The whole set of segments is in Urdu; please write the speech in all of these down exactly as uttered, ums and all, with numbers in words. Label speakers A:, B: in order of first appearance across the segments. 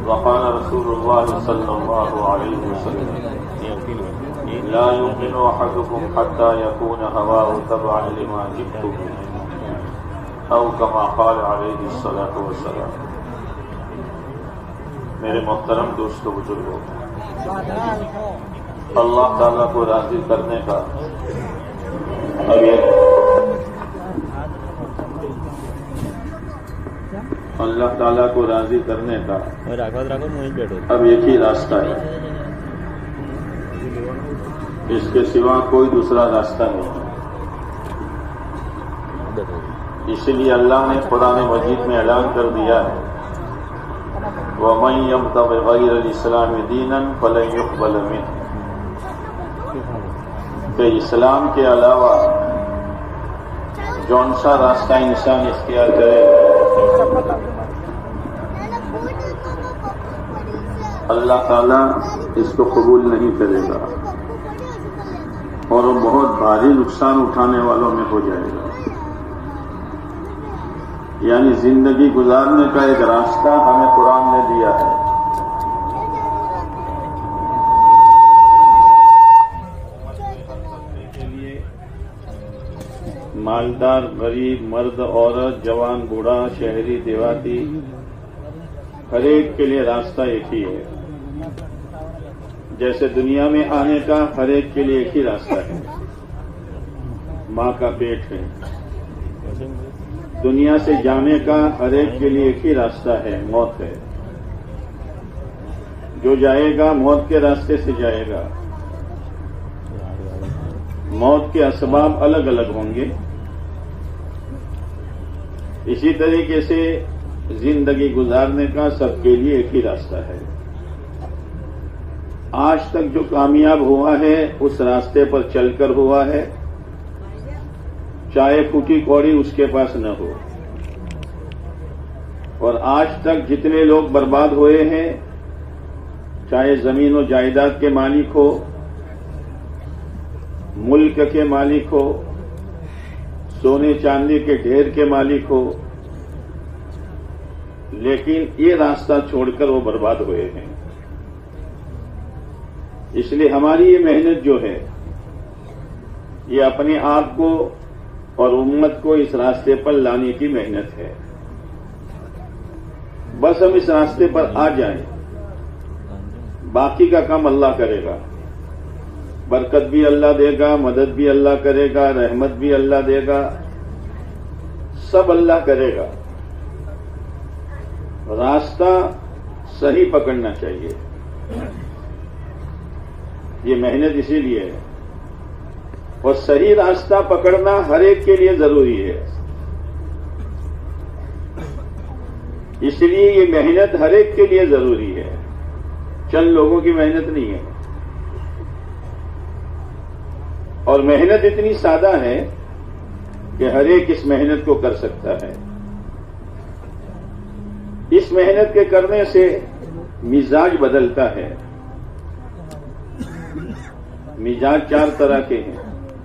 A: وقال رسول الله صلى الله عليه وسلم لا يؤمن أحدكم حتى يكون هواه تبعا لما جئت به أو كما قال عليه الصلاة والسلام۔ میرے محترم دوستو بزرگوں، اللہ تعالیٰ کو راضی کرنے کا اب ایک اللہ تعالیٰ کو راضی کرنے کا اب ایک ہی راستہ ہے، اس کے سوا کوئی دوسرا راستہ نہیں ہے۔ اسی لیے اللہ نے قرآن مجید میں اعلان کر دیا ہے وَمَن يَبْتَغِ غَيْرَ الْإِسْلَامِ دِينًا فَلَن يُقْبَلَ مِنْهُ، کہ اسلام کے علاوہ جون سا راستہ انسان اختیار کرے اللہ تعالیٰ اس کو قبول نہیں کرے گا اور وہ بہت بھاری نقصان اٹھانے والوں میں ہو جائے گا۔ یعنی زندگی گزارنے کا ایک راستہ ہمیں قرآن نے دیا ہے، کے لیے مالدار غریب مرد عورت جوان بوڑھا شہری دیواتی ہر ایک کے لیے راستہ ایک ہی ہے۔ جیسے دنیا میں آنے کا ہر ایک کے لیے ایک ہی راستہ ہے، ماں کا پیٹ ہے، دنیا سے جانے کا ہر ایک کے لیے ایک ہی راستہ ہے، موت ہے۔ جو جائے گا موت کے راستے سے جائے گا، موت کے اسباب الگ الگ ہوں گے۔ اسی طریقے سے زندگی گزارنے کا سب کے لیے ایک ہی راستہ ہے۔ آج تک جو کامیاب ہوا ہے اس راستے پر چل کر ہوا ہے، چاہے پھوٹی کوڑی اس کے پاس نہ ہو۔ اور آج تک جتنے لوگ برباد ہوئے ہیں، چاہے زمین و جائیداد کے مالک ہو، ملک کے مالک ہو، سونے چاندی کے ڈھیر کے مالک ہو، لیکن یہ راستہ چھوڑ کر وہ برباد ہوئے ہیں۔ اس لیے ہماری یہ محنت جو ہے یہ اپنے آپ کو اور امت کو اس راستے پر لانے کی محنت ہے۔ بس ہم اس راستے پر آ جائیں، باقی کا کام اللہ کرے گا۔ برکت بھی اللہ دے گا، مدد بھی اللہ کرے گا، رحمت بھی اللہ دے گا، سب اللہ کرے گا۔ راستہ صحیح پکڑنا چاہیے، یہ محنت اسی لیے ہے، اور صحیح راستہ پکڑنا ہر ایک کے لیے ضروری ہے۔ اس لیے یہ محنت ہر ایک کے لیے ضروری ہے، چند لوگوں کی محنت نہیں ہے۔ اور محنت اتنی سادہ ہے کہ ہر ایک اس محنت کو کر سکتا ہے۔ اس محنت کے کرنے سے مزاج بدلتا ہے۔ مزاج چار طرح کے ہیں۔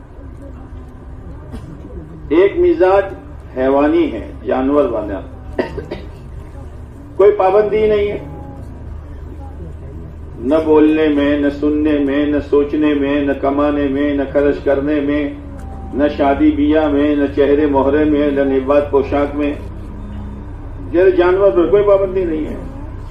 A: ایک مزاج حیوانی ہے، جانور والا، کوئی پابندی نہیں ہے، نہ بولنے میں، نہ سننے میں، نہ سوچنے میں، نہ کمانے میں، نہ خرچ کرنے میں، نہ شادی بیاہ میں، نہ چہرے مہرے میں، نہ نبات پوشاک میں۔ جیسے جانور پر کوئی پابندی نہیں ہے۔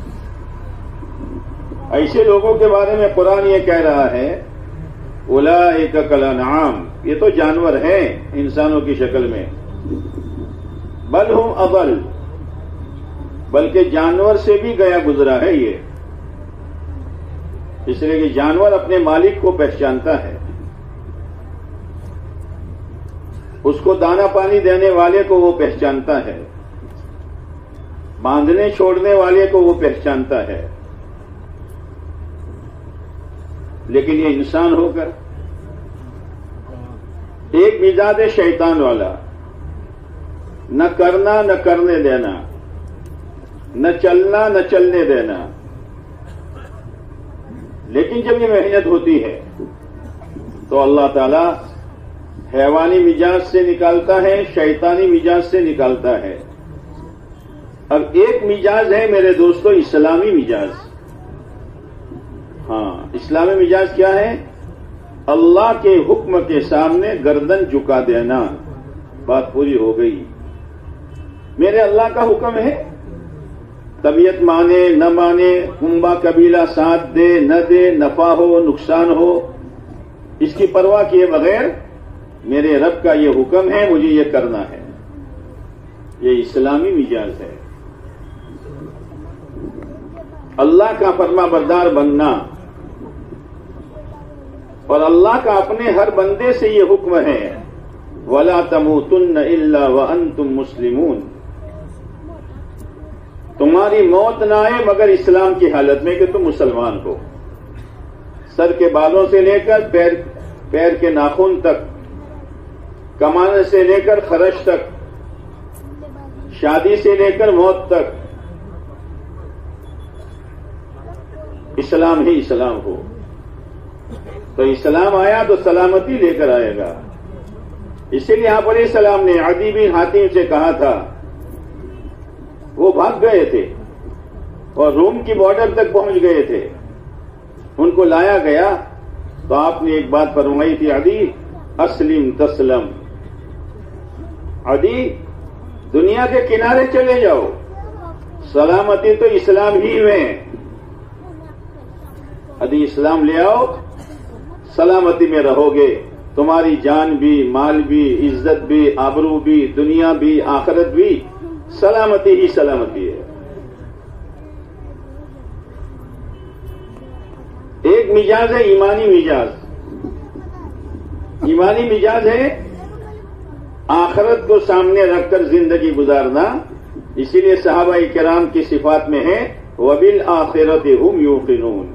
A: ایسے لوگوں کے بارے میں قرآن یہ کہہ رہا ہے اولئک کالانعام، یہ تو جانور ہیں انسانوں کی شکل میں، بل ہم اضل، بلکہ جانور سے بھی گیا گزرا ہے یہ۔ اس لیے کہ جانور اپنے مالک کو پہچانتا ہے، اس کو دانا پانی دینے والے کو وہ پہچانتا ہے، باندھنے چھوڑنے والے کو وہ پہچانتا ہے۔ لیکن یہ انسان ہو کر ایک مزاج شیطان والا، نہ کرنا نہ کرنے دینا، نہ چلنا نہ چلنے دینا۔ لیکن جب یہ محنت ہوتی ہے تو اللہ تعالیٰ حیوانی مزاج سے نکالتا ہے، شیطانی مزاج سے نکالتا ہے۔ اب ایک مزاج ہے میرے دوستو اسلامی مزاج. ہاں اسلامی مزاج کیا ہے؟ اللہ کے حکم کے سامنے گردن جھکا دینا. بات پوری ہو گئی. میرے اللہ کا حکم ہے، طبیعت مانے نہ مانے، کنبا قبیلہ ساتھ دے نہ دے، نفع ہو نقصان ہو، اس کی پرواہ کیے بغیر میرے رب کا یہ حکم ہے، مجھے یہ کرنا ہے. یہ اسلامی مزاج ہے. اللہ کا فرما بردار بننا، اور اللہ کا اپنے ہر بندے سے یہ حکم ہے وَلَا تَمُوتُنَّ إِلَّا وَأَنْتُمْ مُسْلِمُونَ. تمہاری موت نہ آئے مگر اسلام کی حالت میں کہ تم مسلمان ہو. سر کے بالوں سے لے کر پیر پیر کے ناخن تک، کمانے سے لے کر خرچ تک، شادی سے لے کر موت تک، اسلام ہی اسلام ہو. تو اسلام آیا تو سلامتی لے کر آئے گا. اسی لیے آپ علیہ السلام نے عدی بن حاتم سے کہا تھا، وہ بھاگ گئے تھے اور روم کی بارڈر تک پہنچ گئے تھے، ان کو لایا گیا تو آپ نے ایک بات فرمائی تھی، عدی اسلم تسلم. عدی دنیا کے کنارے چلے جاؤ، سلامتی تو اسلام ہی میں. عدی اسلام لے آؤ، سلامتی میں رہو گے. تمہاری جان بھی، مال بھی، عزت بھی، آبرو بھی، دنیا بھی، آخرت بھی، سلامتی ہی سلامتی ہے. ایک مزاج ہے ایمانی مزاج. ایمانی مزاج ہے آخرت کو سامنے رکھ کر زندگی گزارنا. اسی لیے صحابہ کرام کی صفات میں ہے وَبِالْآخِرَةِ هُمْ يُوقِنُونَ،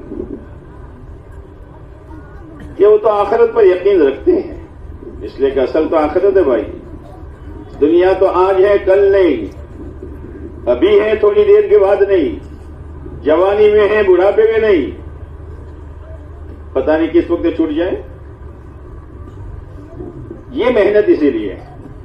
A: کہ وہ تو آخرت پر یقین رکھتے ہیں. اس لیے کہ اصل تو آخرت ہے بھائی. دنیا تو آج ہے کل نہیں، ابھی ہے تھوڑی دیر کے بعد نہیں، جوانی میں ہے بڑھاپے میں نہیں، پتہ نہیں کس وقت چھوٹ جائے. یہ محنت اسی لیے،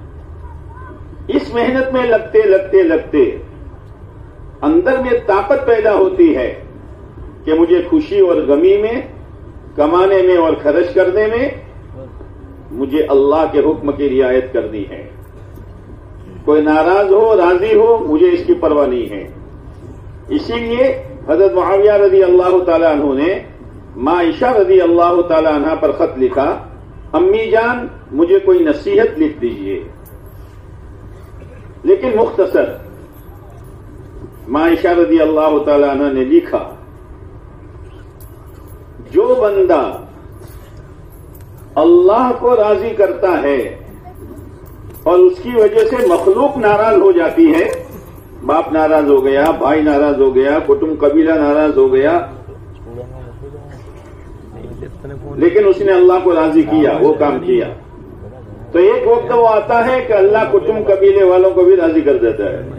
A: اس محنت میں لگتے لگتے لگتے اندر میں طاقت پیدا ہوتی ہے کہ مجھے خوشی اور غمی میں، کمانے میں اور خرچ کرنے میں مجھے اللہ کے حکم کی رعایت کرنی ہے. کوئی ناراض ہو راضی ہو مجھے اس کی پرواہ نہیں ہے. اسی لیے حضرت معاویہ رضی اللہ تعالیٰ عنہ نے ماں عائشہ رضی اللہ تعالیٰ عنہ پر خط لکھا، امی جان مجھے کوئی نصیحت لکھ دیجئے، لیکن مختصر. ماں عائشہ رضی اللہ تعالیٰ عنہ نے لکھا، جو بندہ اللہ کو راضی کرتا ہے اور اس کی وجہ سے مخلوق ناراض ہو جاتی ہے، باپ ناراض ہو گیا، بھائی ناراض ہو گیا، کٹمب قبیلہ ناراض ہو گیا، لیکن اس نے اللہ کو راضی کیا، وہ کام کیا، تو ایک وقت وہ آتا ہے کہ اللہ کٹمب قبیلے والوں کو بھی راضی کر دیتا ہے.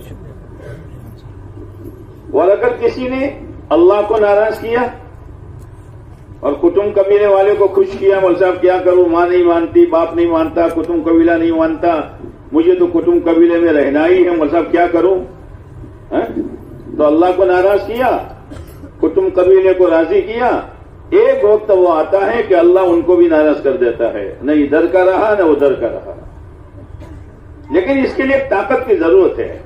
A: اور اگر کسی نے اللہ کو ناراض کیا اور کٹمب قبیلے والے کو خوش کیا، مول صاحب کیا کروں، ماں نہیں مانتی، باپ نہیں مانتا، کٹمب قبیلہ نہیں مانتا، مجھے تو کٹمب قبیلے میں رہنا ہی ہے، مول صاحب کیا کروں، تو اللہ کو ناراض کیا، کٹمب قبیلے کو راضی کیا. ایک وقت وہ آتا ہے کہ اللہ ان کو بھی ناراض کر دیتا ہے، نہ ادھر کا رہا نہ ادھر کا رہا. لیکن اس کے لیے طاقت کی ضرورت ہے.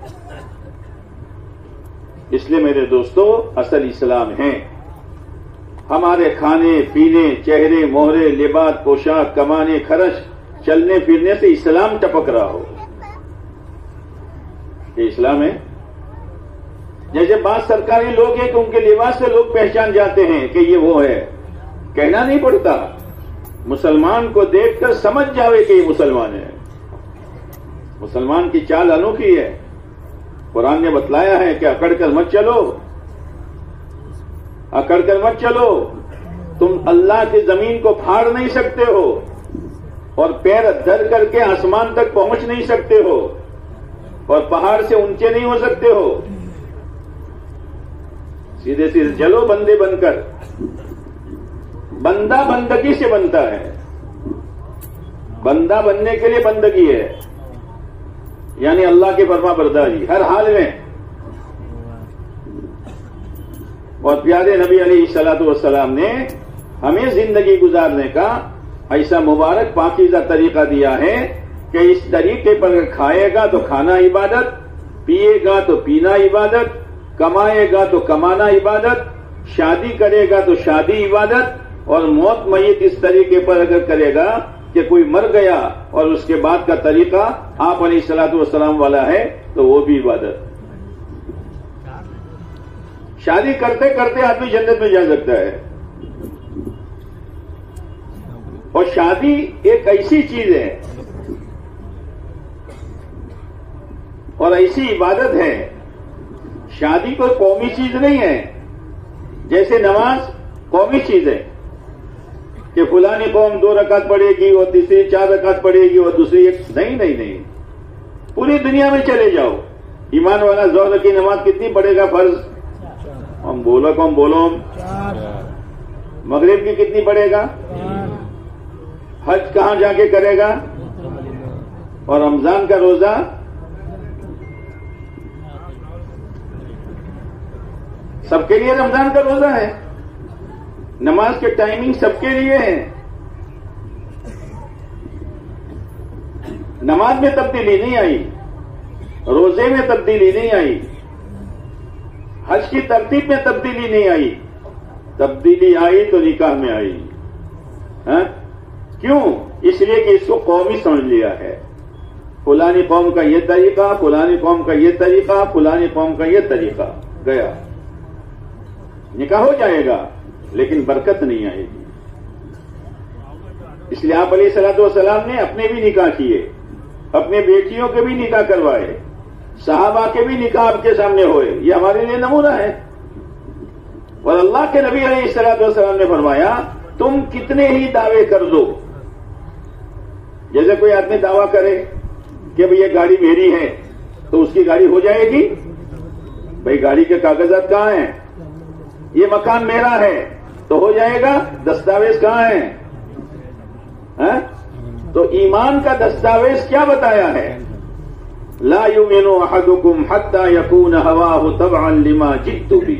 A: اس لیے میرے دوستو اصل اسلام ہے. ہمارے کھانے پینے، چہرے مہرے، لباس پوشاک، کمانے خرچ، چلنے پھرنے سے اسلام ٹپک رہا ہو. یہ اسلام ہے. جیسے بعض سرکاری لوگ ہیں کہ ان کے لباس سے لوگ پہچان جاتے ہیں کہ یہ وہ ہے، کہنا نہیں پڑتا، مسلمان کو دیکھ کر سمجھ جاوے کہ یہ مسلمان ہے. مسلمان کی چال انوکھی ہے. قرآن نے بتلایا ہے کہ اکڑ کر مت چلو، اکڑ کر مت چلو، تم اللہ کی زمین کو پھاڑ نہیں سکتے ہو اور پیر دھر کر کے آسمان تک پہنچ نہیں سکتے ہو اور پہاڑ سے اونچے نہیں ہو سکتے ہو. سیدھے سیدھے چلو بندے بن کر. بندہ بندگی سے بنتا ہے. بندہ بننے کے لیے بندگی ہے، یعنی اللہ کی فرما برداری ہر حال میں. اور پیارے نبی علیہ الصلوۃ والسلام نے ہمیں زندگی گزارنے کا ایسا مبارک پاکیزہ طریقہ دیا ہے کہ اس طریقے پر اگر کھائے گا تو کھانا عبادت، پیے گا تو پینا عبادت، کمائے گا تو کمانا عبادت، شادی کرے گا تو شادی عبادت، اور موت میت اس طریقے پر اگر کرے گا کہ کوئی مر گیا اور اس کے بعد کا طریقہ آپ علیہ الصلوۃ والسلام والا ہے تو وہ بھی عبادت۔ شادی کرتے کرتے آدمی جنت میں جا سکتا ہے، اور شادی ایک ایسی چیز ہے اور ایسی عبادت ہے، شادی کوئی قومی چیز نہیں ہے، جیسے نماز قومی چیز ہے کہ فلانی قوم دو رکعت پڑھے گی اور تیسری چار رکعت پڑھے گی اور دوسری ایک، نہیں نہیں نہیں، پوری دنیا میں چلے جاؤ، ایمان والا ظہر کی نماز کتنی پڑھے گا فرض؟ ہم بولو کم بولو، مغرب کی کتنی پڑھے گا؟ حج کہاں جا کے کرے گا؟ اور رمضان کا روزہ سب کے لیے رمضان کا روزہ ہے، نماز کے ٹائمنگ سب کے لیے ہے، نماز میں تبدیلی نہیں آئی، روزے میں تبدیلی نہیں آئی، حج کی ترتیب میں تبدیلی نہیں آئی، تبدیلی آئی تو نکاح میں آئی۔ ہاں کیوں؟ اس لیے کہ اس کو قومی سمجھ لیا ہے، فلانی قوم کا یہ طریقہ، فلانی قوم کا یہ طریقہ، فلانی قوم کا یہ طریقہ، گیا نکاح ہو جائے گا لیکن برکت نہیں آئے گی۔ اس لیے آپ علیہ الصلوۃ والسلام نے اپنے بھی نکاح کیے، اپنے بیٹیوں کے بھی نکاح کروائے، صحابہ کے بھی نکاح آپ کے سامنے ہوئے، یہ ہمارے لیے نمونہ ہے۔ اور اللہ کے نبی علیہ الصلوۃ والسلام نے فرمایا تم کتنے ہی دعوے کر دو، جیسے کوئی آدمی دعویٰ کرے کہ بھئی یہ گاڑی میری ہے تو اس کی گاڑی ہو جائے گی؟ بھئی گاڑی کے کاغذات کہاں ہیں؟ یہ مکان میرا ہے تو ہو جائے گا؟ دستاویز کہاں ہیں؟ ہاں؟ تو ایمان کا دستاویز کیا بتایا ہے؟ لا یؤمن احدکم حتی یکون ہواہ تبعا لما جئت بہ۔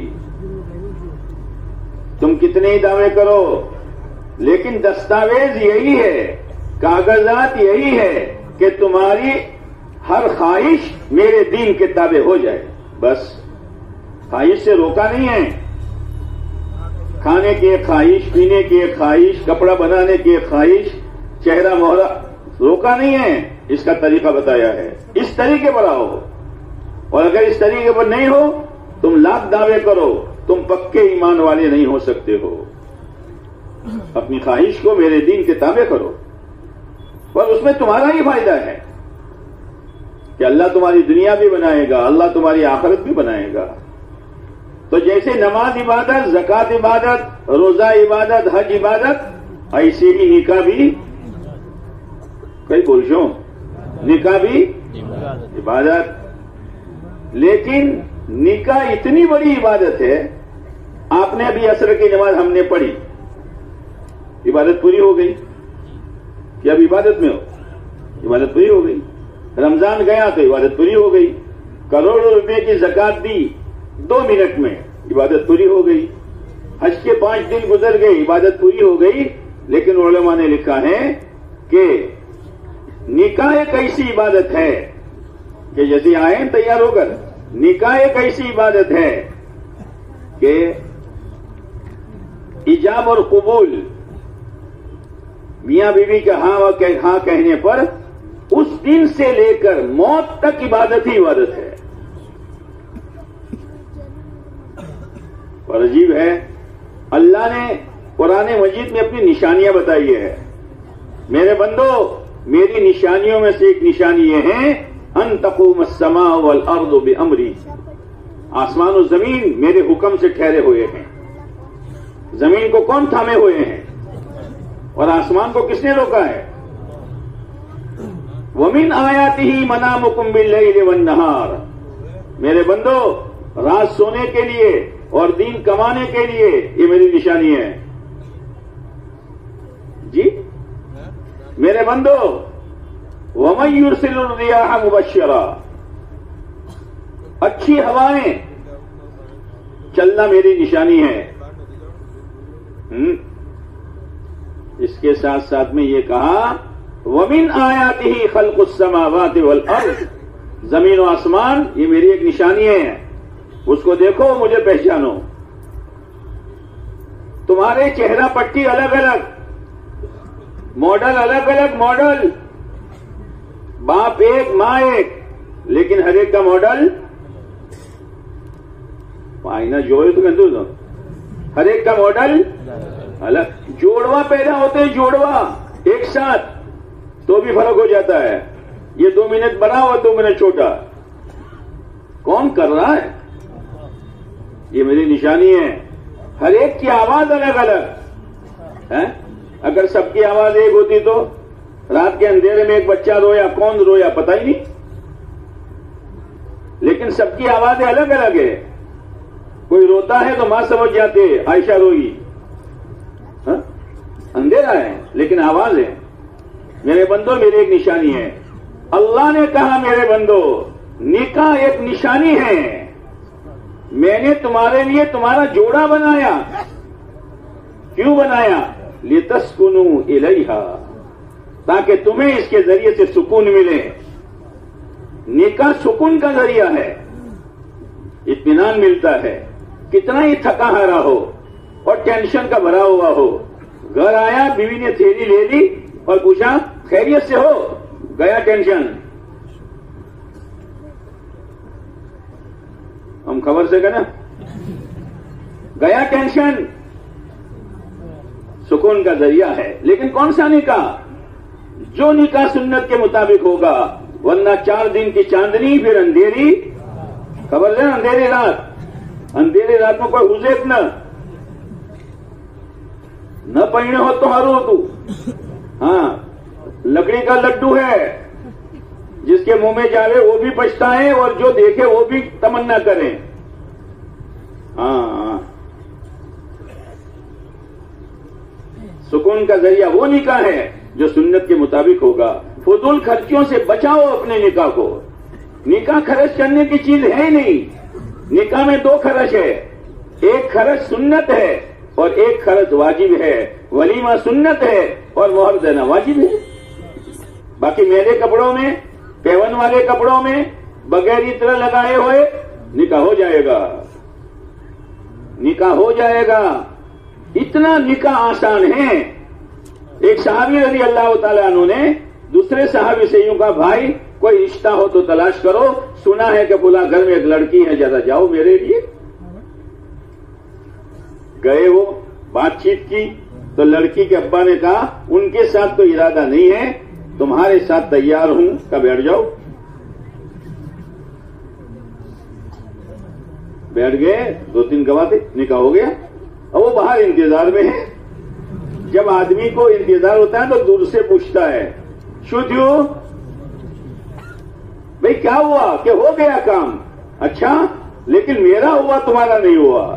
A: تم کتنے ہی دعوے کرو لیکن دستاویز یہی ہے، کاغذات یہی ہے کہ تمہاری ہر خواہش میرے دین کے تابع ہو جائے، بس۔ خواہش سے روکا نہیں ہے، کھانے کی ایک خواہش، پینے کی ایک خواہش، کپڑا بنانے کی ایک خواہش، چہرہ مہرہ روکا نہیں ہے، اس کا طریقہ بتایا ہے، اس طریقے پر آؤ۔ اور اگر اس طریقے پر نہیں ہو تم لاکھ دعوے کرو، تم پکے ایمان والے نہیں ہو سکتے ہو۔ اپنی خواہش کو میرے دین کے تابع کرو، اور اس میں تمہارا ہی فائدہ ہے کہ اللہ تمہاری دنیا بھی بنائے گا، اللہ تمہاری آخرت بھی بنائے گا۔ تو جیسے نماز عبادت، زکوٰۃ عبادت، روزہ عبادت، حج عبادت، ایسے ہی نکاح بھی، کئی بولشوں نکاح بھی عبادت۔ لیکن نکاح اتنی بڑی عبادت ہے، آپ نے ابھی عصر کی نماز ہم نے پڑھی، عبادت پوری ہو گئی کہ اب عبادت میں ہو؟ عبادت پوری ہو گئی۔ رمضان گیا تو عبادت پوری ہو گئی۔ کروڑوں روپے کی زکات دی دو منٹ میں، عبادت پوری ہو گئی۔ حج کے پانچ دن گزر گئے، عبادت پوری ہو گئی۔ لیکن علماء نے لکھا ہے کہ نکاح ایک ایسی عبادت ہے کہ جیسے آئیں تیار ہو کر، نکاح ایک ایسی عبادت ہے کہ ایجاب اور قبول، میاں بیوی کے ہاں ہاں کہنے پر اس دن سے لے کر موت تک عبادت ہی عبادت ہے۔ اور عجیب ہے، اللہ نے قرآن مجید میں اپنی نشانیاں بتائی ہے۔ میرے بندو، میری نشانیوں میں سے ایک نشانی یہ ہے ان تقوم السماء والارض بامری، آسمان و زمین میرے حکم سے ٹھہرے ہوئے ہیں۔ زمین کو کون تھامے ہوئے ہیں اور آسمان کو کس نے روکا ہے؟ وَمِنْ آيَاتِهِ مَنَامُكُمْ بِاللَّيْلِ وَالنَّهَارِ، میرے بندو رات سونے کے لیے اور دین کمانے کے لیے یہ میری نشانی ہے۔ جی میرے بندو، وَمَن يُرْسِلُ الرِّيَاحَ مُبَشِّرًا، اچھی ہوائیں چلنا میری نشانی ہے. ہم؟ اس کے ساتھ ساتھ میں یہ کہا وَمِنْ آیَاتِهِ خَلْقُ السَّمَاوَاتِ وَالْأَرْضِ، زمین و آسمان یہ میری ایک نشانی ہے، اس کو دیکھو مجھے پہچانو. تمہارے چہرہ پٹی الگ الگ، ماڈل الگ الگ، ماڈل باپ ایک ماں ایک، لیکن ہر ایک کا ماڈل آئینہ جو ہے تمہیں دو ہر ایک کا ماڈل الگ. جوڑوا پیدا ہوتے ہیں، جوڑوا ایک ساتھ، تو بھی فرق ہو جاتا ہے. یہ دو منٹ بڑا اور دو منٹ چھوٹا، کون کر رہا ہے؟ یہ میری نشانی ہے. ہر ایک کی آواز الگ الگ ہے. اگر سب کی آواز ایک ہوتی تو رات کے اندھیرے میں ایک بچہ رویا، کون رویا پتہ ہی نہیں. لیکن سب کی آوازیں الگ الگ ہے. کوئی روتا ہے تو ماں سمجھ جاتے عائشہ روئی، اندھیرا ہے لیکن آواز ہے. میرے بندو میری ایک نشانی ہے. اللہ نے کہا میرے بندو نکاح ایک نشانی ہے، میں نے تمہارے لیے تمہارا جوڑا بنایا. کیوں بنایا؟ لِتَسْكُنُوا إِلَيْهَا، تاکہ تمہیں اس کے ذریعے سے سکون ملے. نکاح سکون کا ذریعہ ہے، اطمینان ملتا ہے. کتنا ہی تھکا ہارا ہو اور ٹینشن کا بھرا ہوا ہو، گھر آیا بیوی نے تھیلی لے لی اور پوچھا خیریت سے ہو، گیا ٹینشن. ہم خبر سے کہنا گیا ٹینشن. سکون کا ذریعہ ہے. لیکن کون سا نکاح؟ جو نکاح سنت کے مطابق ہوگا، ورنہ چار دن کی چاندنی پھر اندھیری. خبر لینا اندھیری رات، اندھیری رات میں کوئی حزیف نہ نہ پہنے ہو تو ہرو تو. ہاں لکڑی کا لڈو ہے، جس کے منہ میں جاوے وہ بھی پچھتائے اور جو دیکھے وہ بھی تمنا کریں. ہاں سکون کا ذریعہ وہ نکاح ہے جو سنت کے مطابق ہوگا. فضول خرچیوں سے بچاؤ اپنے نکاح کو. نکاح خرچ کرنے کی چیز ہے نہیں. نکاح میں دو خرچ ہے، ایک خرچ سنت ہے اور ایک خرچ واجب ہے. ولیمہ سنت ہے اور مہر دینا واجب ہے. باقی میرے کپڑوں میں، پیون والے کپڑوں میں بغیر اتنا لگائے ہوئے نکاح ہو جائے گا، نکاح ہو جائے گا. اتنا نکاح آسان ہے. ایک صحابی رضی اللہ تعالیٰ عنہ نے دوسرے صحابی سے یوں کہا بھائی کوئی رشتہ ہو تو تلاش کرو، سنا ہے کہ فلاں گھر میں ایک لڑکی ہے، ذرا جاؤ میرے لیے. گئے، وہ بات چیت کی تو لڑکی کے ابا نے کہا ان کے ساتھ تو ارادہ نہیں ہے، تمہارے ساتھ تیار ہوں، کہ بیٹھ جاؤ. بیٹھ گئے، دو تین گواہ تھے، نکاح ہو گیا. اور وہ باہر انتظار میں ہے. جب آدمی کو انتظار ہوتا ہے تو دور سے پوچھتا ہے شو بھئی کیا ہوا؟ کہ ہو گیا کام. اچھا لیکن میرا ہوا تمہارا نہیں ہوا.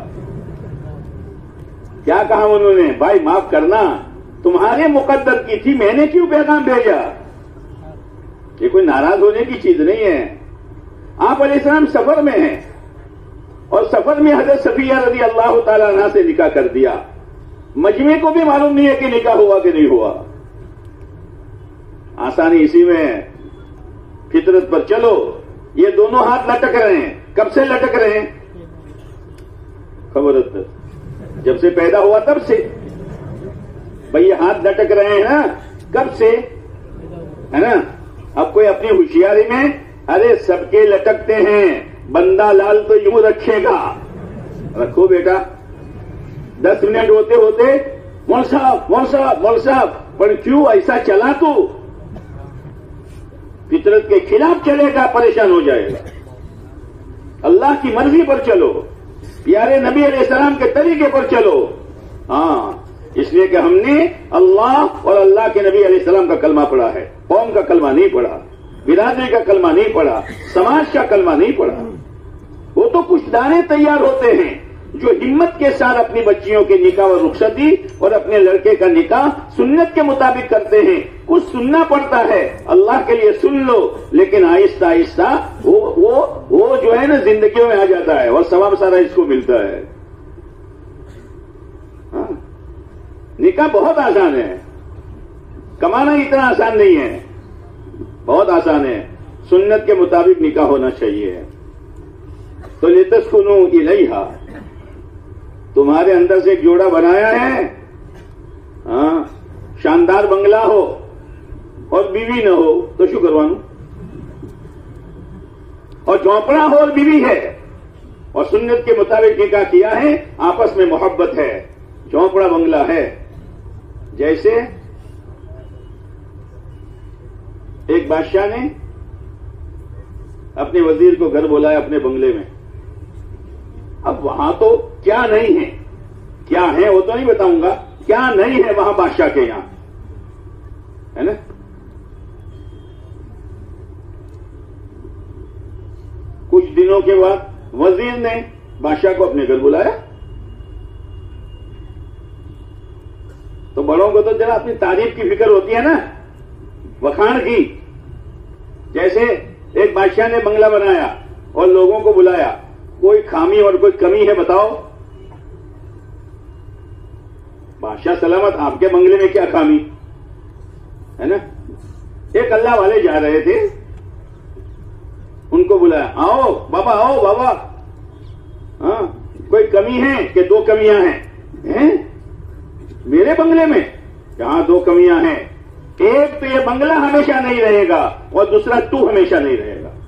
A: کیا کہا انہوں نے؟ بھائی معاف کرنا، تمہارے مقدر کی تھی، میں نے کیوں پیغام بھیجا؟ یہ کوئی ناراض ہونے کی چیز نہیں ہے. آپ علیہ السلام سفر میں ہیں اور سفر میں حضرت صفیہ رضی اللہ تعالیٰ عنہ سے نکاح کر دیا. مجمع کو بھی معلوم نہیں ہے کہ نکاح ہوا کہ نہیں ہوا. آسانی اسی میں ہے. فطرت پر چلو. یہ دونوں ہاتھ لٹک رہے ہیں. کب سے لٹک رہے ہیں؟ خبر جب سے پیدا ہوا تب سے. بھئی یہ ہاتھ لٹک رہے ہیں نا، کب سے ہے نا. اب کوئی اپنی ہوشیاری میں ارے سب کے لٹکتے ہیں، بندہ لال تو یوں رکھے گا. رکھو بیٹا. دس منٹ ہوتے ہوتے مول صاحب مول صاحب مول صاحب، پر کیوں ایسا چلا؟ تو فطرت کے خلاف چلے گا، پریشان ہو جائے گا. اللہ کی مرضی پر چلو، پیارے نبی علیہ السلام کے طریقے پر چلو. ہاں اس لیے کہ ہم نے اللہ اور اللہ کے نبی علیہ السلام کا کلمہ پڑھا ہے. قوم کا کلمہ نہیں پڑھا، برادری کا کلمہ نہیں پڑھا، سماج کا کلمہ نہیں پڑھا. وہ تو کچھ دانے تیار ہوتے ہیں، جو ہمت کے ساتھ اپنی بچیوں کے نکاح و رخصتی اور اپنے لڑکے کا نکاح سنت کے مطابق کرتے ہیں. کچھ سننا پڑتا ہے اللہ کے لیے سن لو، لیکن آہستہ آہستہ وہ وہ وہ جو ہے نا زندگیوں میں آ جاتا ہے اور ثواب سارا اس کو ملتا ہے. ہاں نکاح بہت آسان ہے، کمانا اتنا آسان نہیں ہے، بہت آسان ہے. سنت کے مطابق نکاح ہونا چاہیے. تو لتسکنوا الیہا، تمہارے اندر سے ایک جوڑا بنایا ہے، ہاں شاندار بنگلہ ہو اور بیوی نہ ہو تو شو کروانو، اور جھونپڑا ہو اور بیوی ہے اور سنت کے مطابق نکاح کیا ہے، آپس میں محبت ہے، جھونپڑا بنگلہ ہے. جیسے ایک بادشاہ نے اپنے وزیر کو گھر بلایا اپنے بنگلے میں. اب وہاں تو کیا نہیں ہے، کیا ہے وہ تو نہیں بتاؤں گا، کیا نہیں ہے وہاں بادشاہ کے یہاں، ہے نا. کچھ دنوں کے بعد وزیر نے بادشاہ کو اپنے گھر بلایا. تو بڑوں کو تو ذرا اپنی تعریف کی فکر ہوتی ہے نا، وکھان کی. جیسے ایک بادشاہ نے بنگلہ بنایا اور لوگوں کو بلایا، کوئی خامی اور کوئی کمی ہے بتاؤ. بادشاہ سلامت، آپ کے بنگلے میں کیا خامی ہے نا. ایک اللہ والے جا رہے تھے، ان کو بلایا، آؤ بابا آؤ بابا، ہاں کوئی کمی ہے کہ دو کمیاں ہیں میرے بنگلے میں؟ جہاں دو کمیاں ہیں، ایک تو یہ بنگلہ ہمیشہ نہیں رہے گا اور دوسرا تو ہمیشہ نہیں رہے گا.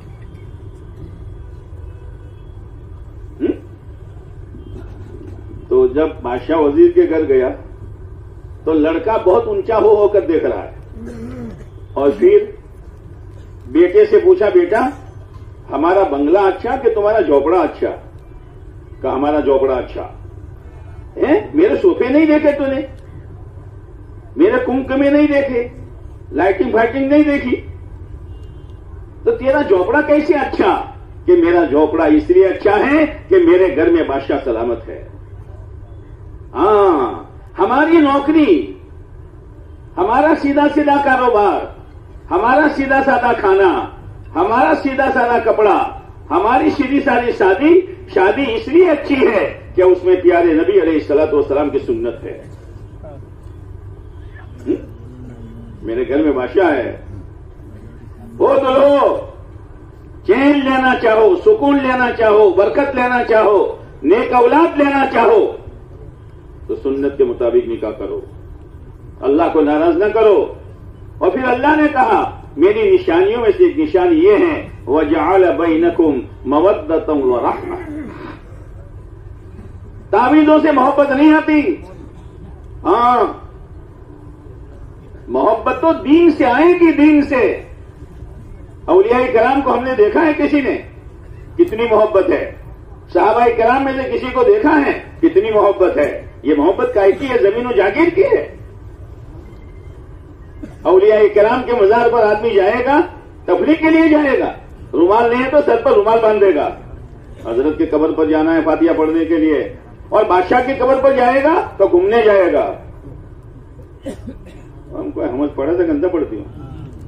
A: تو جب بادشاہ وزیر کے گھر گیا تو لڑکا بہت اونچا ہو ہو کر دیکھ رہا ہے، اور پھر بیٹے سے پوچھا، بیٹا ہمارا بنگلہ اچھا کہ تمہارا جھوپڑا اچھا؟ کہا ہمارا جھوپڑا اچھا. میرے صوفے نہیں دیکھے تو نے، میرے کمکمے نہیں دیکھے، لائٹنگ فائٹنگ نہیں دیکھی، تو تیرا جھوپڑا کیسے اچھا؟ کہ میرا جھوپڑا اس لیے اچھا ہے کہ میرے گھر میں بادشاہ سلامت ہے. ہاں ہماری نوکری، ہمارا سیدھا سیدھا کاروبار، ہمارا سیدھا سادہ کھانا، ہمارا سیدھا سادہ کپڑا، ہماری سیدھی سادی شادی شادی اس لیے اچھی ہے کہ اس میں پیارے نبی علیہ الصلوۃ والسلام کی سنت ہے. میرے گھر میں بادشاہ ہے، وہ تو لو، چین لینا چاہو، سکون لینا چاہو، برکت لینا چاہو، نیک اولاد لینا چاہو تو سنت کے مطابق نکاح کرو، اللہ کو ناراض نہ کرو. اور پھر اللہ نے کہا میری نشانیوں میں سے ایک نشانی یہ ہے، وَجَعَلَ بَيْنَكُمْ مَوَدَّةً وَرَحْمَةً. تعویذوں سے محبت نہیں آتی. ہاں محبت تو دین سے آئے گی، دین سے. اولیاء کرام کو ہم نے دیکھا ہے کسی نے کتنی محبت ہے، صحابہ کرام میں سے کسی کو دیکھا ہے کتنی محبت ہے. یہ محبت کا کی ہے، زمین و جاگیر کی ہے. اولیاء کرام کے مزار پر آدمی جائے گا تفریح کے لیے جائے گا، رومال نہیں ہے تو سر پر رومال باندھے گا. حضرت کے قبر پر جانا ہے فاتحہ پڑھنے کے لیے، اور بادشاہ کی قبر پر جائے گا تو گھومنے جائے گا. ہم کو احمد پڑھا تو گندہ پڑتی ہوں.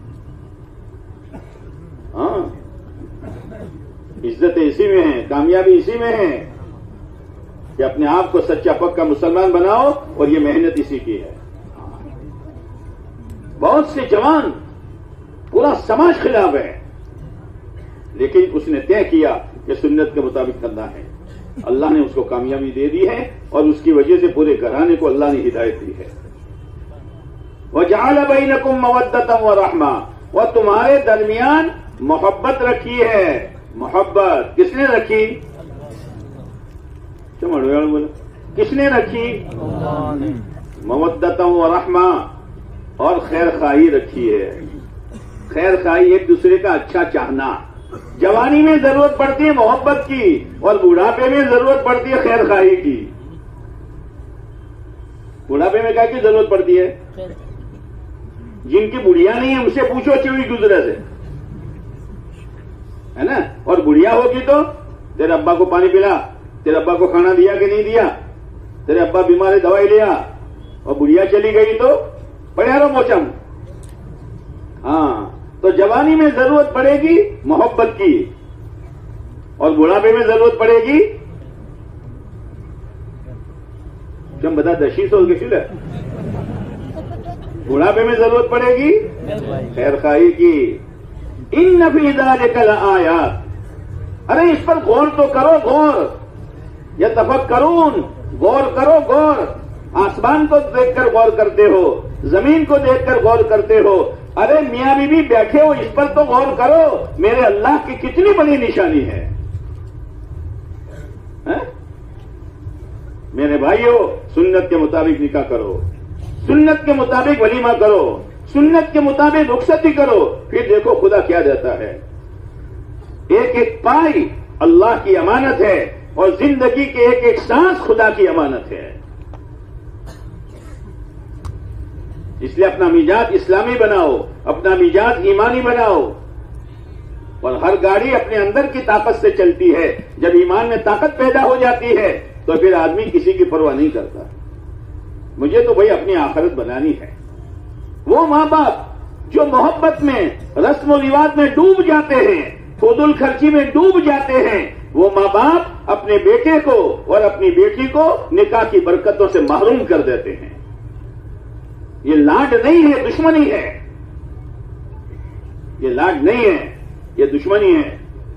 A: ہاں عزت اسی میں ہے، کامیابی اسی میں ہے کہ اپنے آپ کو سچا پکا مسلمان بناؤ، اور یہ محنت اسی کی ہے. بہت سے جوان، پورا سماج خلاف ہے، لیکن اس نے طے کیا کہ سنت کے مطابق کرنا ہے. اللہ نے اس کو کامیابی دے دی ہے، اور اس کی وجہ سے پورے گھرانے کو اللہ نے ہدایت دی ہے. وَجَعَلَ بَيْنَكُمْ مَوَدَّةً وَرَحْمَةً، اور تمہارے درمیان محبت رکھی ہے. محبت کس نے رکھی؟ بولا کس نے رکھی؟ مودۃ و رحمہ، اور خیر خواہی رکھی ہے. خیر خواہی، ایک دوسرے کا اچھا چاہنا. جوانی میں ضرورت پڑتی ہے محبت کی، اور بڑھاپے میں ضرورت پڑتی ہے خیر خواہی کی. بڑھاپے میں کیا کی ضرورت پڑتی ہے؟ جن کی بڑھیا نہیں ہے ان سے پوچھو چوبیس گزرے سے، ہے نا. اور بڑھیا ہوگی تو تیرے ابا کو پانی پلا، تیرے ابا کو کھانا دیا کہ نہیں دیا؟ تیرے ابا بیمار ہے دوائی لیا اور بڑھیا چلی گئی تو بڑے رو موچم. ہاں تو جوانی میں ضرورت پڑے گی محبت کی اور بڑھاپے میں ضرورت پڑے گی جب بتا دشی سو کے چلے بڑھاپے میں ضرورت پڑے گی خیر خواہی کی. ان فی ذالک لآیات، ارے اس پر غور تو کرو، غور یتفکرون، غور کرو غور. آسمان کو دیکھ کر غور کرتے ہو، زمین کو دیکھ کر غور کرتے ہو. ارے میاں بی بی بیٹھے ہو، اس پر تو غور کرو، میرے اللہ کی کتنی بڑی نشانی ہے. میرے بھائیو، سنت کے مطابق نکاح کرو، سنت کے مطابق ولیمہ کرو، سنت کے مطابق رخصتی کرو، پھر دیکھو خدا کیا دیتا ہے. ایک ایک پائی اللہ کی امانت ہے اور زندگی کے ایک ایک سانس خدا کی امانت ہے. اس لیے اپنا مزاج اسلامی بناؤ، اپنا مزاج ایمانی بناؤ. اور ہر گاڑی اپنے اندر کی طاقت سے چلتی ہے. جب ایمان میں طاقت پیدا ہو جاتی ہے تو پھر آدمی کسی کی پرواہ نہیں کرتا. مجھے تو بھائی اپنی آخرت بنانی ہے. وہ ماں باپ جو محبت میں، رسم و رواج میں ڈوب جاتے ہیں، فضول خرچی میں ڈوب جاتے ہیں، وہ ماں باپ اپنے بیٹے کو اور اپنی بیٹی کو نکاح کی برکتوں سے محروم کر دیتے ہیں. یہ لاڈ نہیں ہے، دشمنی ہے. یہ لاڈ نہیں ہے، یہ دشمنی ہے.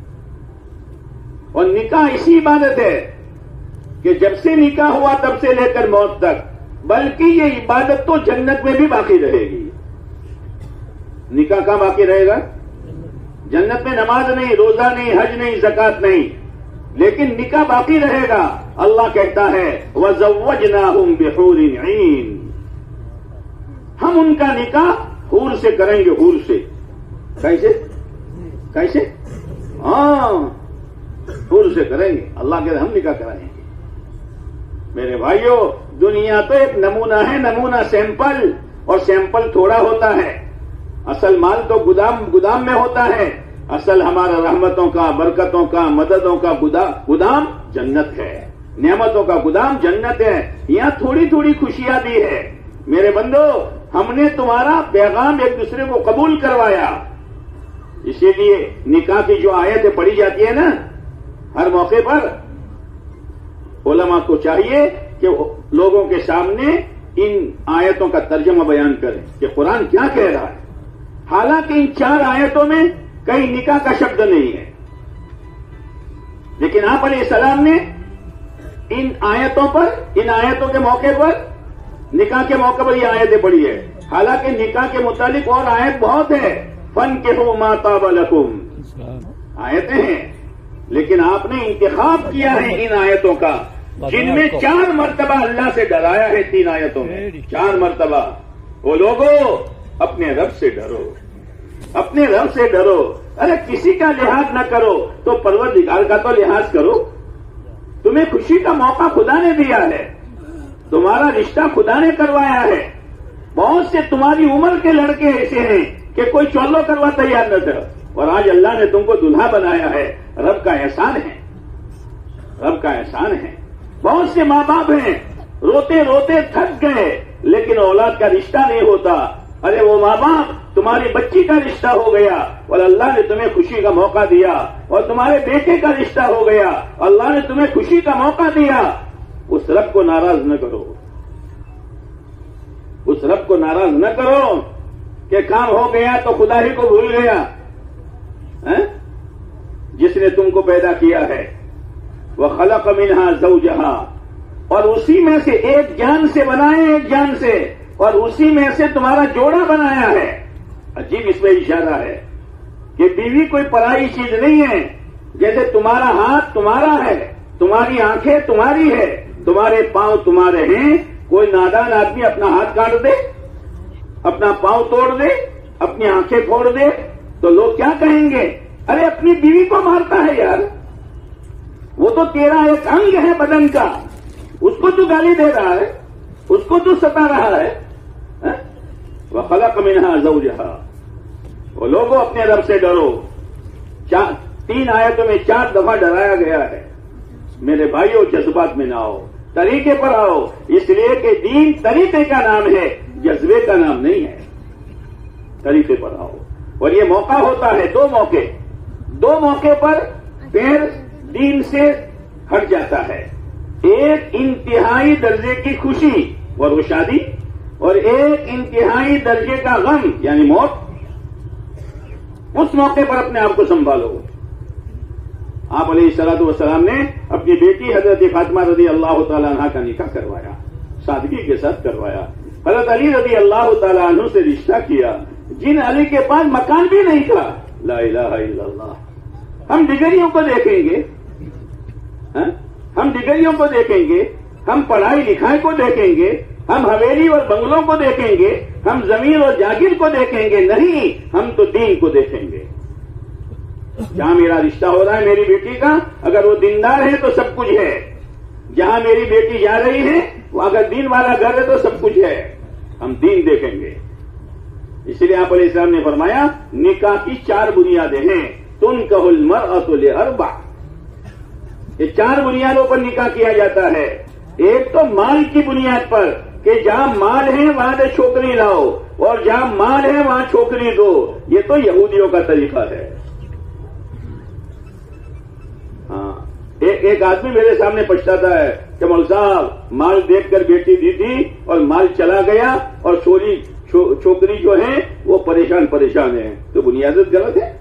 A: اور نکاح اسی عبادت ہے کہ جب سے نکاح ہوا تب سے لے کر موت تک، بلکہ یہ عبادت تو جنت میں بھی باقی رہے گی. نکاح کہاں باقی رہے گا؟ جنت میں نماز نہیں، روزہ نہیں، حج نہیں، زکات نہیں، لیکن نکاح باقی رہے گا. اللہ کہتا ہے وَزَوَّجْنَاهُمْ بِحُورٍ عِينٍ، ہم ان کا نکاح حور سے کریں گے. حور سے کیسے کیسے ہاں حور سے کریں گے. اللہ کہتے ہم نکاح کرائیں گے. میرے بھائیوں، دنیا تو ایک نمونہ ہے، نمونہ سیمپل، اور سیمپل تھوڑا ہوتا ہے. اصل مال تو گودام گودام میں ہوتا ہے. اصل ہمارا رحمتوں کا، برکتوں کا، مددوں کا گودام جنت ہے. نعمتوں کا گودام جنت ہے. یہاں تھوڑی تھوڑی خوشیاں دی ہے. میرے بندو، ہم نے تمہارا پیغام ایک دوسرے کو قبول کروایا. اسی لیے نکاح کی جو آیتیں پڑھی جاتی ہے نا ہر موقع پر، علماء کو چاہیے کہ لوگوں کے سامنے ان آیتوں کا ترجمہ بیان کریں کہ قرآن کیا کہہ رہا ہے. حالانکہ ان چار آیتوں میں کہیں نکاح کا شبد نہیں ہے، لیکن آپ علیہ السلام نے ان آیتوں پر، ان آیتوں کے موقع پر، نکاح کے موقع پر یہ آیتیں پڑھی ہے. حالانکہ نکاح کے متعلق اور آیت بہت ہے. فَانكِحُوا مَا طَابَ لَكُمْ آیتیں ہیں، لیکن آپ نے انتخاب کیا ہے ان آیتوں کا جن میں چار مرتبہ اللہ سے ڈرایا ہے. تین آیتوں میں چار مرتبہ. وہ لوگوں اپنے رب سے ڈرو، اپنے رب سے ڈرو. ارے کسی کا لحاظ نہ کرو تو پروردگار کا تو لحاظ کرو. تمہیں خوشی کا موقع خدا نے دیا ہے، تمہارا رشتہ خدا نے کروایا ہے. بہت سے تمہاری عمر کے لڑکے ایسے ہیں کہ کوئی چولو کروا تیار نہ تھا، اور آج اللہ نے تم کو دلہا بنایا ہے. رب کا احسان ہے، رب کا احسان ہے. بہت سے ماں باپ ہیں روتے روتے تھک گئے لیکن اولاد کا رشتہ نہیں ہوتا. ارے وہ ماں باپ، تمہاری بچی کا رشتہ ہو گیا اور اللہ نے تمہیں خوشی کا موقع دیا، اور تمہارے بیٹے کا رشتہ ہو گیا، اللہ نے تمہیں خوشی کا موقع دیا. اس رب کو ناراض نہ کرو، اس رب کو ناراض نہ کرو کہ کام ہو گیا تو خدا ہی کو بھول گیا جس نے تم کو پیدا کیا ہے. وَخَلَقَ مِنْهَا زَوْجَهَا، اور اسی میں سے ایک جان سے بنائے، ایک جان سے، اور اسی میں سے تمہارا جوڑا بنایا ہے. عجیب اس میں اشارہ ہے کہ بیوی کوئی پرائی چیز نہیں ہے. جیسے تمہارا ہاتھ تمہارا ہے، تمہاری آنکھیں تمہاری ہے، تمہارے پاؤں تمہارے ہیں. کوئی نادان آدمی اپنا ہاتھ کاٹ دے، اپنا پاؤں توڑ دے، اپنی آنکھیں پھوڑ دے تو لوگ کیا کہیں گے؟ ارے اپنی بیوی کو مارتا ہے یار، وہ تو تیرا ایک انگ ہے بدن کا، اس کو تو گالی دے رہا ہے، اس کو تو ستا رہا ہے. وَخَلَقَ مِنْهَا زَوْجَهَا، وہ لوگوں اپنے رب سے ڈرو. چار تین آیتوں میں چار دفعہ ڈرایا گیا ہے. میرے بھائیوں جذبات میں نہ آؤ، طریقے پر آؤ، اس لیے کہ دین طریقے کا نام ہے، جذبے کا نام نہیں ہے۔ طریقے پر آؤ، اور یہ موقع ہوتا ہے، دو موقع دو موقع پر پیر دین سے ہٹ جاتا ہے۔ ایک انتہائی درجے کی خوشی اور وہ شادی، اور ایک انتہائی درجے کا غم یعنی موت۔ اس موقع پر اپنے آپ کو سنبھالو۔ آپ علیہ الصلوۃ والسلام نے اپنی بیٹی حضرت فاطمہ رضی اللہ تعالیٰ عنہ کا نکاح کروایا، سادگی کے ساتھ کروایا۔ حضرت علی رضی اللہ تعالیٰ عنہ سے رشتہ کیا، جن علی کے پاس مکان بھی نہیں تھا۔ لا الہ الا اللہ۔ ہم ڈگریوں کو دیکھیں گے، ہم ڈگریوں کو دیکھیں گے، ہم پڑھائی لکھائی کو دیکھیں گے، ہم حویلی اور بنگلوں کو دیکھیں گے، ہم زمین اور جاگیر کو دیکھیں گے، نہیں، ہم تو دین کو دیکھیں گے۔ جہاں میرا رشتہ ہو رہا ہے میری بیٹی کا، اگر وہ دیندار ہے تو سب کچھ ہے۔ جہاں میری بیٹی جا رہی ہے وہ اگر دین والا گھر ہے تو سب کچھ ہے، ہم دین دیکھیں گے۔ اسی لیے آپ علیہ السلام نے فرمایا نکاح کی چار بنیادیں ہیں، تنکح المرأۃ لاربع۔ یہ چار بنیادوں پر نکاح کیا جاتا ہے۔ ایک تو مال کی بنیاد پر کہ جہاں مال ہے وہاں سے چھوکری لاؤ، اور جہاں مال ہے وہاں چھوکری دو۔ یہ تو یہودیوں کا طریقہ ہے۔ ہاں، ایک ایک آدمی میرے سامنے پچھتاتا ہے کہ مول صاحب مال دیکھ کر بیٹی دی تھی اور مال چلا گیا اور چھوڑی چھوکری جو ہیں وہ پریشان پریشان ہیں۔ تو بنیادت غلط ہے۔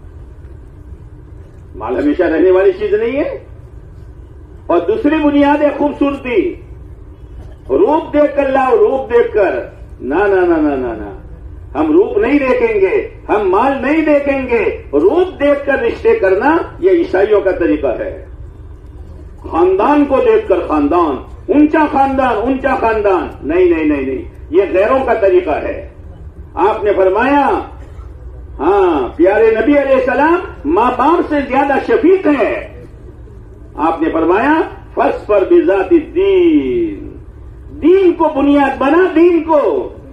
A: مال ہمیشہ رہنے والی چیز نہیں ہے۔ اور دوسری بنیاد ہے خوبصورتی، روپ دیکھ کر لاؤ، روپ دیکھ کر۔ نہ نہ نہ نہ نہ ہم روپ نہیں دیکھیں گے، ہم مال نہیں دیکھیں گے، روپ دیکھ کر رشتے کرنا یہ عیسائیوں کا طریقہ ہے۔ خاندان کو دیکھ کر خاندان، اونچا خاندان اونچا خاندان، نہیں نہیں نہیں نہیں، یہ غیروں کا طریقہ ہے۔ آپ نے فرمایا ہاں پیارے نبی علیہ السلام ماں باپ سے زیادہ شفیق ہے۔ آپ نے فرمایا فاصبر بذات الدین، دین کو بنیاد بنا، دین کو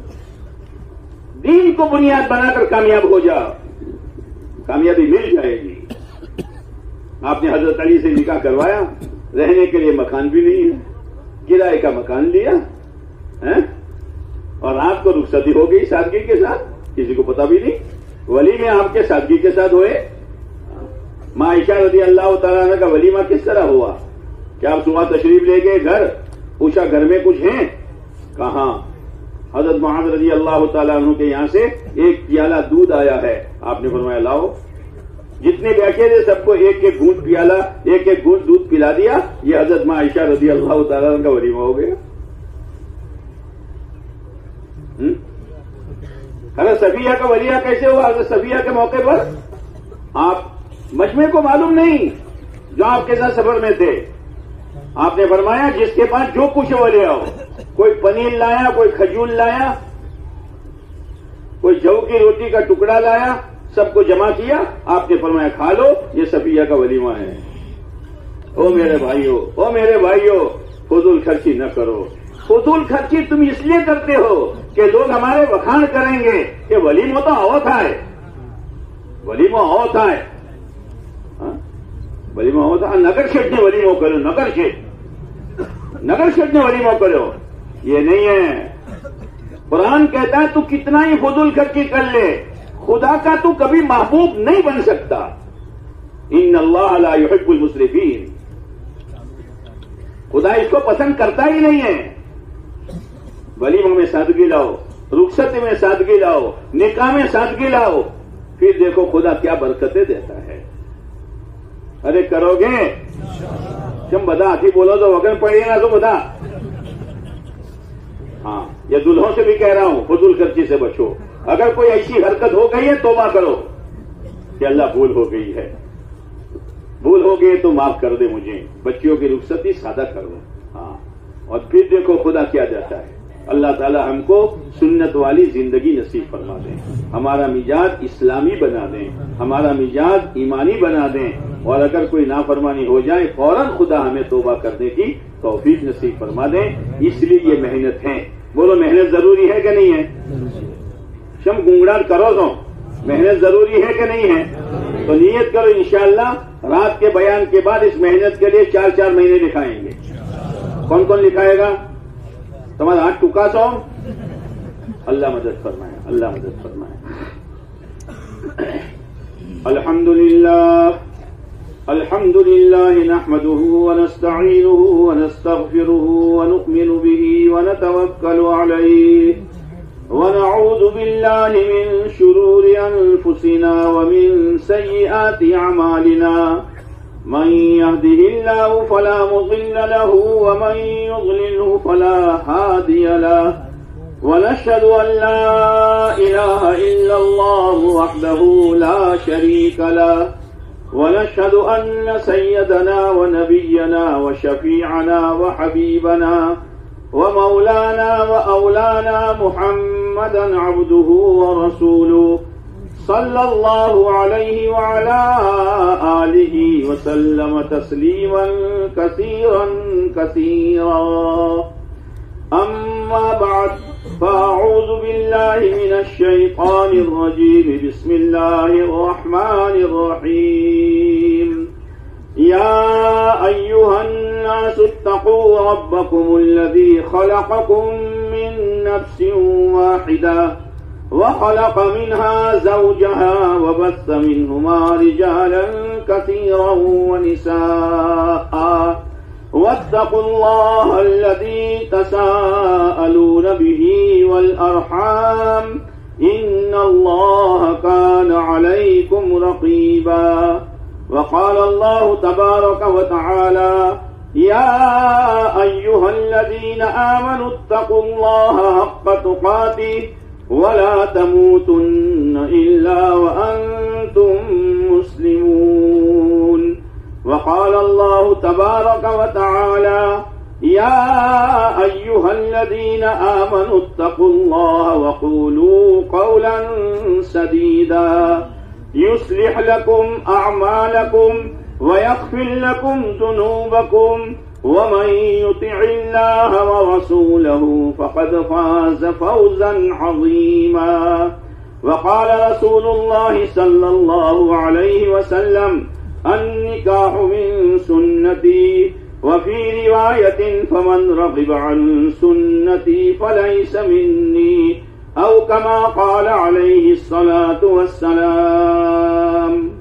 A: دین کو بنیاد بنا کر کامیاب ہو جا، کامیابی مل جائے گی۔ آپ نے حضرت علی سے نکاح کروایا، رہنے کے لیے مکان بھی نہیں ہے، کرائے کا مکان لیا ہے، اور آپ کو رخصتی ہو گئی سادگی کے ساتھ، کسی کو پتا بھی نہیں۔ ولیمے آپ کے سادگی کے ساتھ ہوئے۔ ماں عائشہ رضی اللہ تعالیٰ عنہ کا ولیمہ کس طرح ہوا؟ کیا آپ صبح تشریف لے گئے گھر، پوچھا گھر میں کچھ ہیں؟ کہاں؟ حضرت معاذ رضی اللہ تعالیٰ عنہ کے یہاں سے ایک پیالہ دودھ آیا ہے، آپ نے فرمایا لاؤ۔ جتنے بیٹھے تھے سب کو ایک ایک گھونٹ پیالہ ایک ایک گھونٹ دودھ پلا دیا۔ یہ حضرت ماں عائشہ رضی اللہ تعالیٰ عنہ کا ولیمہ ہو گیا۔ حضرت صفیہ کا ولیمہ کیسے ہوا؟ حضرت صفیہ کے موقع پر آپ مجمع کو معلوم نہیں جو آپ کے ساتھ سفر میں تھے، آپ نے فرمایا جس کے پاس جو کچھ وہ لے آؤ۔ کوئی پنیر لایا، کوئی کھجور لایا، کوئی جو کی روٹی کا ٹکڑا لایا، سب کو جمع کیا۔ آپ نے فرمایا کھا لو، یہ صفیہ کا ولیمہ ہے۔ او میرے بھائیو، او میرے بھائیو، فضول خرچی نہ کرو۔ فضول خرچی تم اس لیے کرتے ہو کہ لوگ ہمارے بخان کریں گے کہ ولیمہ تو آؤ تھا ہے، ولیمہ آؤ تھا ہے، ولیمہ آؤ تھا۔ نگر شیٹ نے ولیمہ کرو، نگر شیٹ نگر شیٹ نے ولیمہ کرو، یہ نہیں ہے۔ قرآن کہتا ہے تو کتنا ہی فضول خرچی کر لے، خدا کا تو کبھی محبوب نہیں بن سکتا۔ ان اللہ لا يحب المسرفین، خدا اس کو پسند کرتا ہی نہیں ہے۔ ولیمہ میں سادگی لاؤ، رخصتی میں سادگی لاؤ، نکاح میں سادگی لاؤ، پھر دیکھو خدا کیا برکتیں دیتا ہے۔ ارے کرو گے تم بتا، اتی بولو تو وگن پڑے نا تو بتا۔ ہاں یہ دلہوں سے بھی کہہ رہا ہوں، فضول خرچی سے بچو۔ اگر کوئی ایسی حرکت ہو گئی ہے توبہ کرو کہ اللہ بھول ہو گئی ہے، بھول ہو گئی تو معاف کر دے مجھے، بچیوں کی رخصتی سادہ کرو۔ ہاں اور پھر دیکھو خدا کیا دیتا ہے۔ اللہ تعالی ہم کو سنت والی زندگی نصیب فرما دیں، ہمارا مزاج اسلامی بنا دیں، ہمارا مزاج ایمانی بنا دیں، اور اگر کوئی نافرمانی ہو جائے فوراً خدا ہمیں توبہ کرنے کی توفیق نصیب فرما دیں۔ اس لیے یہ محنت ہے۔ بولو محنت ضروری ہے کہ نہیں ہے؟ شم گنگڑاٹ کرو تو محنت ضروری ہے کہ نہیں ہے؟ تو نیت کرو انشاءاللہ رات کے بیان کے بعد اس محنت کے لیے چار چار مہینے لکھائیں گے. کون کون لکھائے گا؟ تمہارا ہاتھ ٹکا سو. اللہ مدد فرمائے, اللہ مدد فرمائے. الحمدللہ الحمدللہ نحمده ونستعینه ونستغفره ونؤمن به ونتوکل علیہ ونعوذ باللہ من شرور انفسنا ومن سیئات اعمالنا من يهده الله فلا مضل له ومن يضلله فلا هادي له ونشهد أن لا إله إلا الله وحده لا شريك له ونشهد أن سيدنا ونبينا وشفيعنا وحبيبنا ومولانا وأولانا محمدا عبده ورسوله صلى الله عليه وعلى آله وسلم تسليما كثيرا كثيرا. أما بعد فأعوذ بالله من الشيطان الرجيم. بسم الله الرحمن الرحيم. يا أيها الناس اتقوا ربكم الذي خلقكم من نفس واحدة وخلق منها زوجها وبث منهما رجالا كثيرا ونساء واتقوا الله الذي تساءلون به والأرحام إن الله كان عليكم رقيبا. وقال الله تبارك وتعالى يا أيها الذين آمنوا اتقوا الله حق تقاته ولا تموتن إلا وأنتم مسلمون. وقال الله تبارك وتعالى يا أيها الذين آمنوا اتقوا الله وقولوا قولا سديدا يصلح لكم أعمالكم ويغفر لكم ذنوبكم ومن يطع الله ورسوله فقد فاز فوزا عظيما. وقال رسول الله صلى الله عليه وسلم النكاح من سنتي وفي رواية فمن رغب عن سنتي فليس مني أو كما قال عليه الصلاة والسلام.